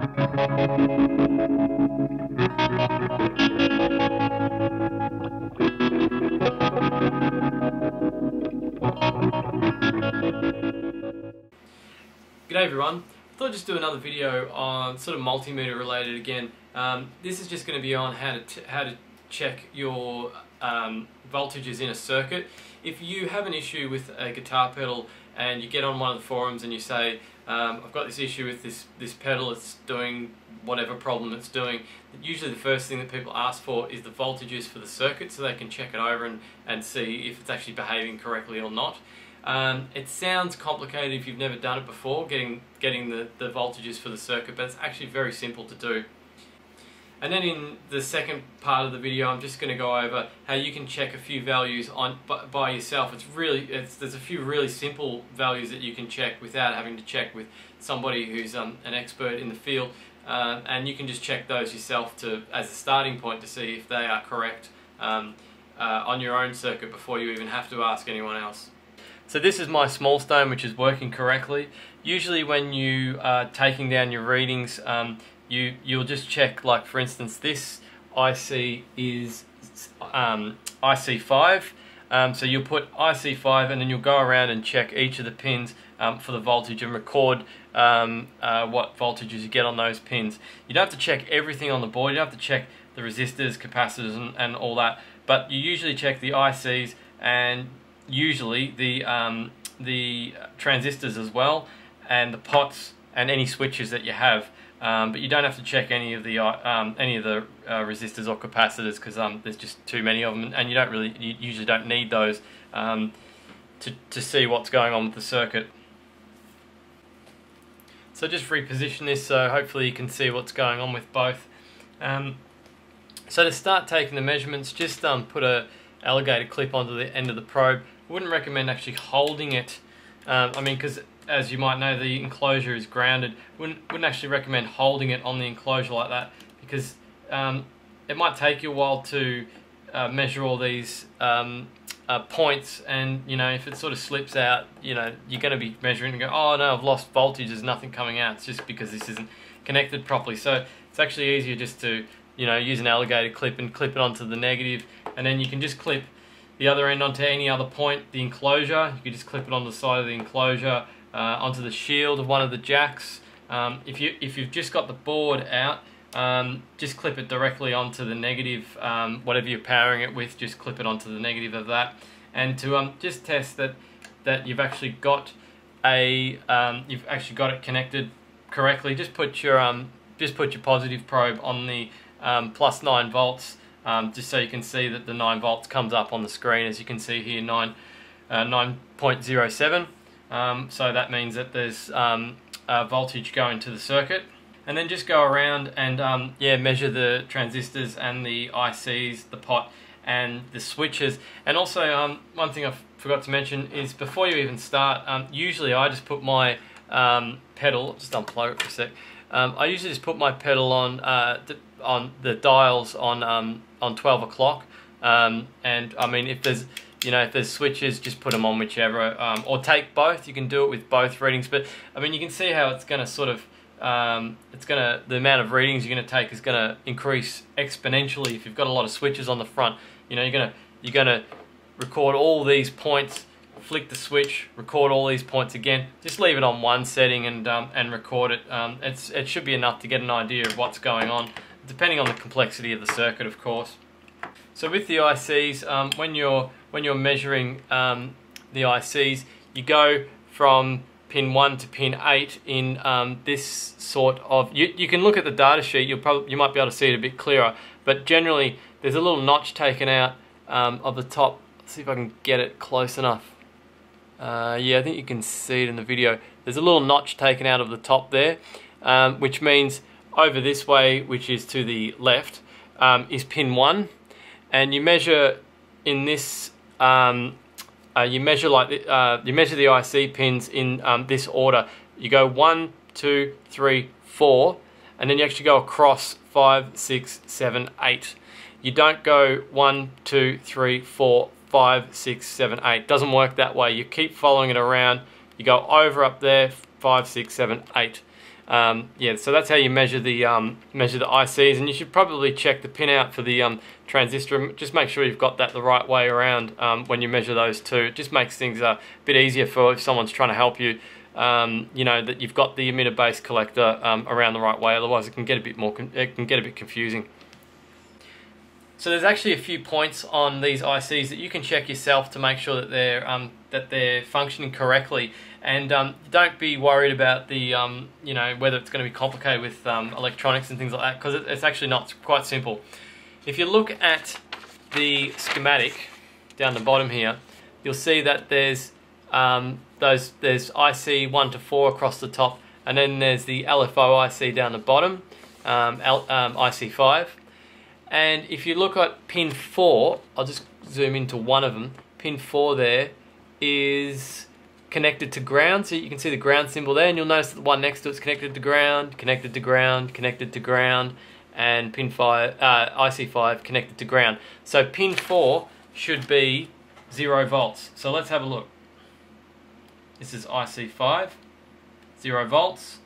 G'day everyone, I thought I'd just do another video on sort of multimeter related again. This is just going to be on how to check your voltages in a circuit. If you have an issue with a guitar pedal and you get on one of the forums and you say, I've got this issue with this pedal, it's doing whatever problem it's doing, usually the first thing that people ask for is the voltages for the circuit so they can check it over and see if it's actually behaving correctly or not. It sounds complicated if you've never done it before, getting the voltages for the circuit, but it's actually very simple to do. And then in the second part of the video, I'm just going to go over how you can check a few values by yourself. There's a few really simple values that you can check without having to check with somebody who's an expert in the field, and you can just check those yourself as a starting point to see if they are correct on your own circuit before you even have to ask anyone else. So this is my small stone, which is working correctly. Usually when you are taking down your readings, you'll just check, like for instance this IC is IC5, so you'll put IC5 and then you'll go around and check each of the pins for the voltage and record what voltages you get on those pins. You don't have to check everything on the board, you don't have to check the resistors, capacitors and all that, but you usually check the ICs and usually the transistors as well, and the pots and any switches that you have, but you don't have to check any of the resistors or capacitors because there's just too many of them, and you usually don't need those to see what's going on with the circuit. So just reposition this so hopefully you can see what's going on with both. So to start taking the measurements, just put a alligator clip onto the end of the probe. I wouldn't recommend actually holding it, because as you might know the enclosure is grounded. Wouldn't actually recommend holding it on the enclosure like that, because it might take you a while to measure all these points, and if it sort of slips out, you're going to be measuring and go, oh no, I've lost voltage, there's nothing coming out, it's just because this isn't connected properly. So it's actually easier just to use an alligator clip and clip it onto the negative, and then you can just clip the other end onto any other point. The enclosure, you can just clip it on the side of the enclosure, onto the shield of one of the jacks. If you've just got the board out, just clip it directly onto the negative, whatever you're powering it with, just clip it onto the negative of that. And to just test that you've actually got it connected correctly, just put your positive probe on the plus 9 volts. Just so you can see that the 9 volts comes up on the screen, as you can see here, 9.07. So that means that there's voltage going to the circuit. And then just go around and measure the transistors and the ICs, the pot and the switches. And also one thing I forgot to mention is before you even start, usually I just put my pedal, just unplug it for a sec. I usually just put my pedal on the dials on 12 o'clock, and I mean if there's switches, just put them on whichever, or take both. You can do it with both readings, but I mean you can see how it's going to sort of the amount of readings you're going to take is going to increase exponentially if you've got a lot of switches on the front. You're going to record all these points, flick the switch, record all these points again. Just leave it on one setting and record it. It should be enough to get an idea of what's going on, depending on the complexity of the circuit, of course. So with the ICs, when you're measuring the ICs, you go from pin 1 to pin 8 in this sort of. You can look at the data sheet. You might be able to see it a bit clearer. But generally, there's a little notch taken out of the top. Let's see if I can get it close enough. Yeah, I think you can see it in the video. There's a little notch taken out of the top there, which means over this way, which is to the left, is pin 1, and you measure in this. You measure the IC pins in this order. You go 1, 2, 3, 4, and then you actually go across 5, 6, 7, 8. You don't go 1, 2, 3, 4, 5, 6, 7, 8. Doesn't work that way. You keep following it around. You go over up there, 5, 6, 7, 8. Yeah, so that's how you measure the ICs, and you should probably check the pinout for the transistor. Just make sure you've got that the right way around when you measure those two. It just makes things a bit easier for if someone's trying to help you. You know that you've got the emitter base collector around the right way. Otherwise, it can get a bit confusing. So there's actually a few points on these ICs that you can check yourself to make sure that they're functioning correctly. And don't be worried about the you know, whether it's going to be complicated with electronics and things like that, because it's actually not. It's quite simple. If you look at the schematic down the bottom here, you'll see that there's IC 1 to 4 across the top, and then there's the LFO IC down the bottom, IC 5. And if you look at pin 4, I'll just zoom into one of them. Pin 4 there is connected to ground, so you can see the ground symbol there, and you'll notice that the one next to it's connected to ground, connected to ground, connected to ground, and pin 5, IC 5 connected to ground. So pin 4 should be 0 volts. So let's have a look. This is IC 5, 0 volts.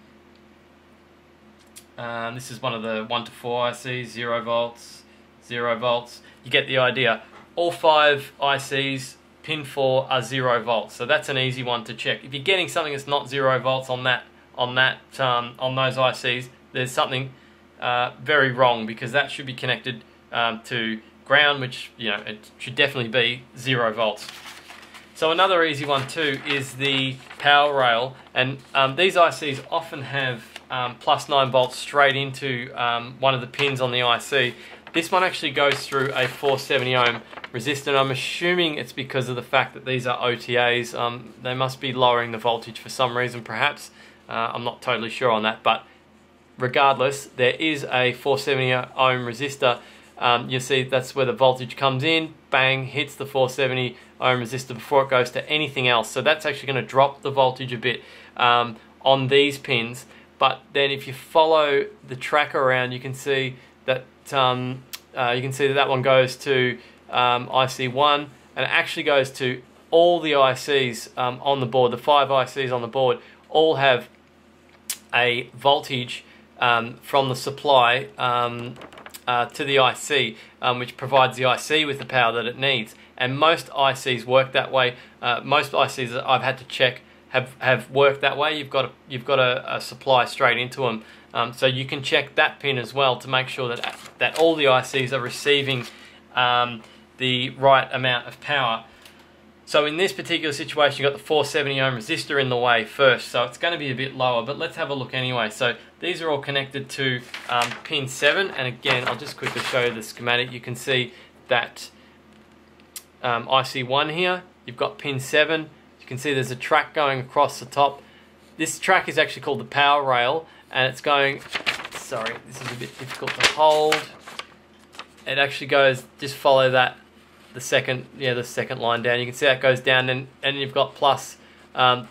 This is one of the 1 to 4 ICs, 0 volts, 0 volts. You get the idea. All 5 ICs, pin 4, are 0 volts. So that's an easy one to check. If you're getting something that's not 0 volts on those ICs, there's something very wrong, because that should be connected to ground, which, you know, it should definitely be 0 volts. So another easy one too is the power rail, and these ICs often have plus 9 volts straight into one of the pins on the IC. This one actually goes through a 470 ohm resistor. I'm assuming it's because of the fact that these are OTAs. They must be lowering the voltage for some reason, perhaps. I'm not totally sure on that, but regardless, there is a 470 ohm resistor. You see that's where the voltage comes in, bang, hits the 470 ohm resistor before it goes to anything else. So that's actually going to drop the voltage a bit on these pins. But then if you follow the track around, you can see that that one goes to IC1, and it actually goes to all the ICs on the board. The 5 ICs on the board all have a voltage from the supply to the IC, which provides the IC with the power that it needs. And most ICs work that way. Most ICs that I've had to check have worked that way. You've got a supply straight into them, so you can check that pin as well to make sure that all the ICs are receiving the right amount of power. So in this particular situation, you've got the 470 ohm resistor in the way first, so it's going to be a bit lower, but let's have a look anyway. So these are all connected to pin 7, and again, I'll just quickly show you the schematic. You can see that IC1 here, you've got pin 7. You can see there's a track going across the top. This track is actually called the power rail, and it's going, sorry, this is a bit difficult to hold. It actually goes, just follow that, the second line down. You can see that goes down, and you've got plus 9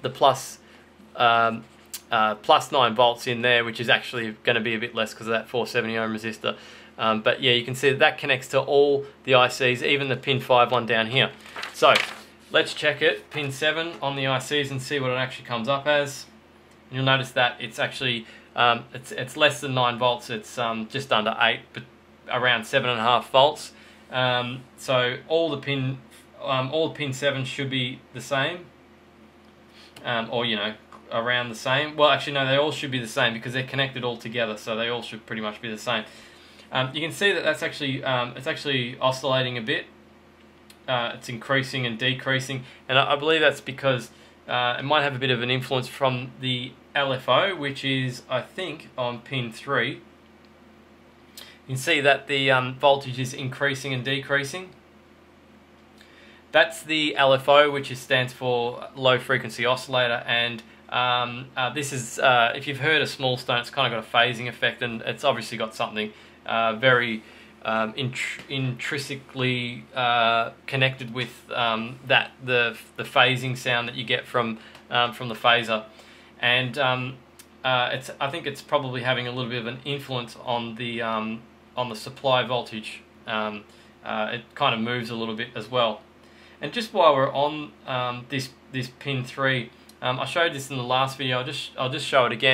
volts in there, which is actually going to be a bit less because of that 470 ohm resistor. But yeah, you can see that connects to all the ICs, even the pin 5 one down here. So let's check it, pin 7 on the ICs, and see what it actually comes up as. And you'll notice that it's actually it's less than 9 volts. It's just under 8, but around 7.5 volts. So all the pin 7 should be the same, or you know, around the same. Well, actually no, they all should be the same because they're connected all together, so they all should pretty much be the same. You can see that that's actually it's actually oscillating a bit. It's increasing and decreasing, and I believe that's because it might have a bit of an influence from the LFO, which is, I think, on pin 3. You can see that the voltage is increasing and decreasing. That's the LFO, which stands for low frequency oscillator, and this is, if you've heard a small stone, it's kind of got a phasing effect, and it's obviously got something very intrinsically connected with the phasing sound that you get from the phaser, and I think it's probably having a little bit of an influence on the supply voltage. It kind of moves a little bit as well. And just while we're on this pin 3, I showed this in the last video. I'll just show it again.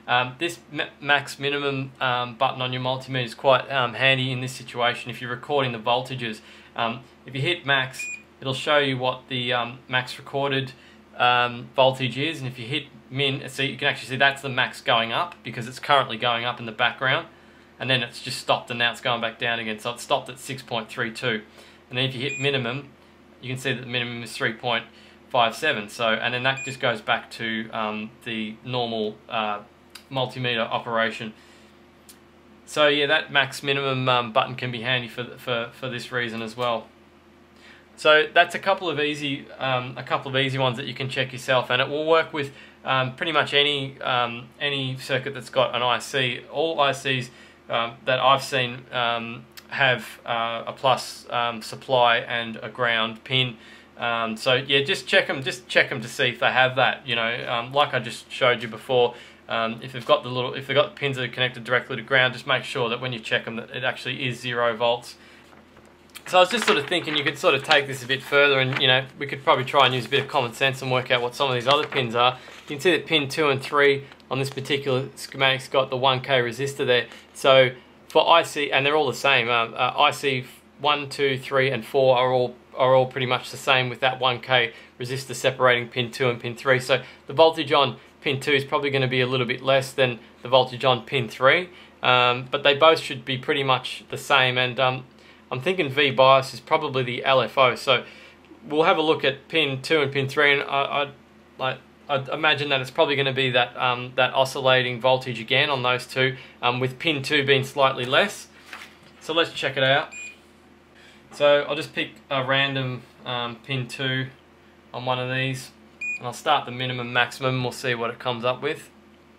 This max minimum button on your multimeter is quite handy in this situation if you're recording the voltages. If you hit max, it'll show you what the max recorded voltage is, and if you hit min, so you can actually see that's the max going up because it's currently going up in the background, and then it's just stopped and now it's going back down again, so it stopped at 6.32. And then if you hit minimum, you can see that the minimum is 3.57. So, and then that just goes back to the normal multimeter operation. So yeah, that max minimum button can be handy for this reason as well. So that's a couple of easy ones that you can check yourself, and it will work with pretty much any circuit that's got an IC. All ICs that I've seen have a plus supply and a ground pin. So yeah, just check them to see if they have that. You know, like I just showed you before. If they've got pins that are connected directly to ground, just make sure that when you check them that it actually is 0 volts. So I was just sort of thinking you could sort of take this a bit further, and you know, we could probably try and use a bit of common sense and work out what some of these other pins are. You can see that pin 2 and 3 on this particular schematic's got the 1K resistor there. So for IC, and they're all the same. IC 1, 2, 3, and 4 are all pretty much the same, with that 1K resistor separating pin 2 and pin 3. So the voltage on pin 2 is probably going to be a little bit less than the voltage on pin 3, but they both should be pretty much the same. And I'm thinking V bias is probably the LFO. So we'll have a look at pin 2 and pin 3, and I'd imagine that it's probably going to be that that oscillating voltage again on those two, with pin 2 being slightly less. So let's check it out. So I'll just pick a random pin 2 on one of these, and I'll start the minimum maximum, and we'll see what it comes up with.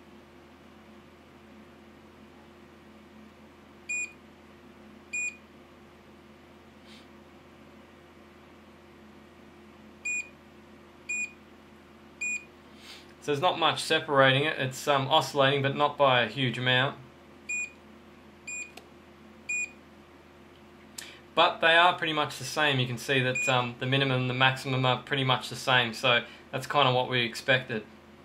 So there's not much separating it. It's oscillating, but not by a huge amount. But they are pretty much the same. You can see that the minimum and the maximum are pretty much the same. So that's kind of what we expected.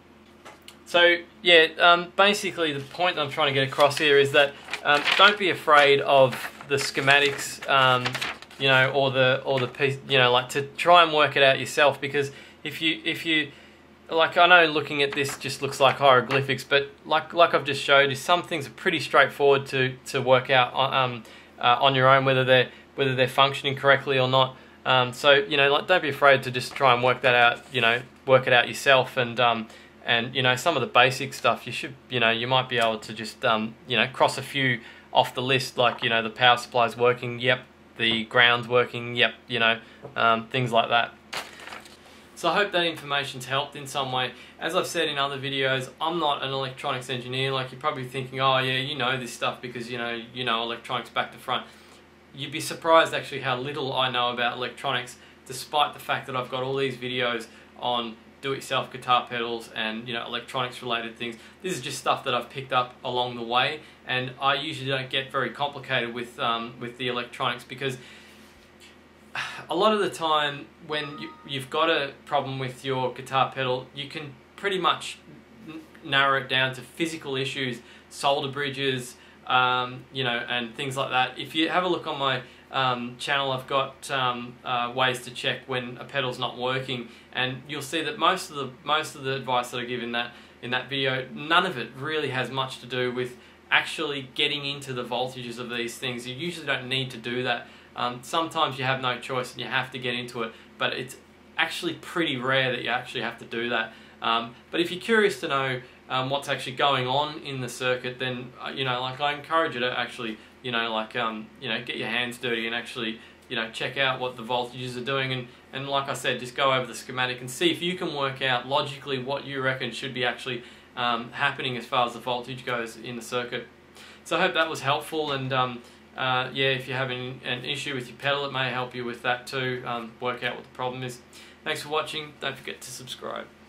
So yeah, basically the point I'm trying to get across here is that don't be afraid of the schematics, you know, or the piece, you know, like to try and work it out yourself, because if you like, I know looking at this just looks like hieroglyphics, but like I've just showed you, some things are pretty straightforward to work out on your own, whether they're functioning correctly or not. So you know, like, don't be afraid to just try and work that out. You know, work it out yourself, and you know, some of the basic stuff you might be able to just you know, cross a few off the list, like, you know, the power supply's working, yep, the ground's working, yep, you know, things like that. So I hope that information's helped in some way. As I've said in other videos, I'm not an electronics engineer. Like, you're probably thinking, oh yeah, you know this stuff because you know electronics back to front. You'd be surprised actually how little I know about electronics, despite the fact that I've got all these videos on do-it-yourself guitar pedals and, you know, electronics related things. This is just stuff that I've picked up along the way, and I usually don't get very complicated with the electronics, because a lot of the time when you've got a problem with your guitar pedal, you can pretty much narrow it down to physical issues, solder bridges, you know, and things like that. If you have a look on my channel, I've got ways to check when a pedal's not working, and you'll see that most of the advice that I give in that video, none of it really has much to do with actually getting into the voltages of these things. You usually don't need to do that. Sometimes you have no choice and you have to get into it, but it's actually pretty rare that you actually have to do that. But if you're curious to know what's actually going on in the circuit, then you know, like, I encourage you to actually, you know, like, you know, get your hands dirty and actually, you know, check out what the voltages are doing, and like I said, just go over the schematic and see if you can work out logically what you reckon should be actually happening as far as the voltage goes in the circuit. So I hope that was helpful, and yeah, if you're having an issue with your pedal, it may help you with that too, work out what the problem is. Thanks for watching, don't forget to subscribe.